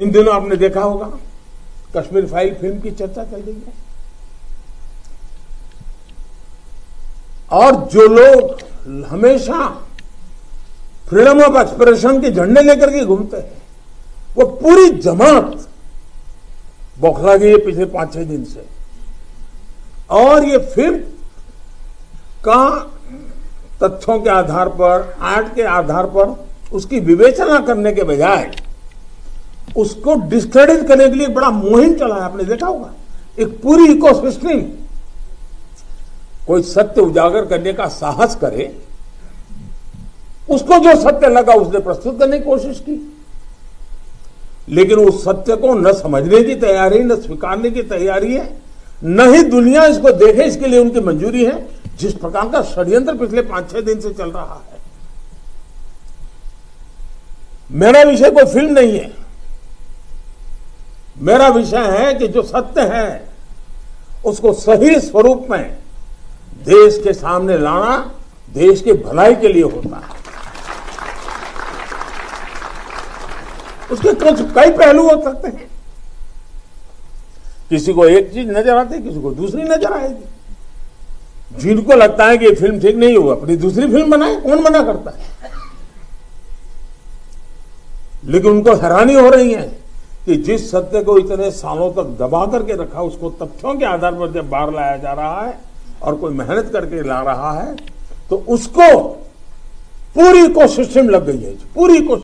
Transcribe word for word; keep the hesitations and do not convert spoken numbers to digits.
इन दिनों आपने देखा होगा कश्मीर फाइल फिल्म की चर्चा चल रही है, और जो लोग हमेशा फ्रीडम ऑफ एक्सप्रेशन के झंडे लेकर के घूमते हैं वो पूरी जमात बौखला गई है पिछले पांच छह दिन से। और ये फिल्म का तथ्यों के आधार पर, आर्ट के आधार पर उसकी विवेचना करने के बजाय उसको डिस्क्रेडिट करने के लिए बड़ा मुहिम चला है। आपने देखा होगा एक पूरी इकोसिस्टम, कोई सत्य उजागर करने का साहस करे, उसको जो सत्य लगा उसने प्रस्तुत करने की कोशिश की, लेकिन उस सत्य को न समझने की तैयारी, न स्वीकारने की तैयारी है, न ही दुनिया इसको देखे इसके लिए उनकी मंजूरी है। जिस प्रकार का षड्यंत्र पिछले पांच छह दिन से चल रहा है। मेरा विषय कोई फिल्म नहीं है, मेरा विषय है कि जो सत्य है उसको सही स्वरूप में देश के सामने लाना देश की भलाई के लिए होता है। उसके कुछ कई पहलू हो सकते हैं, किसी को एक चीज नजर आती है, किसी को दूसरी नजर आएगी। जिनको लगता है कि ये फिल्म ठीक नहीं हुआ अपनी दूसरी फिल्म बनाए, कौन मना करता है। लेकिन उनको हैरानी हो रही है कि जिस सत्य को इतने सालों तक दबा करके रखा उसको तथ्यों के आधार पर जब बाहर लाया जा रहा है और कोई मेहनत करके ला रहा है तो उसको पूरी इकोसिस्टम लग गई है, पूरी इको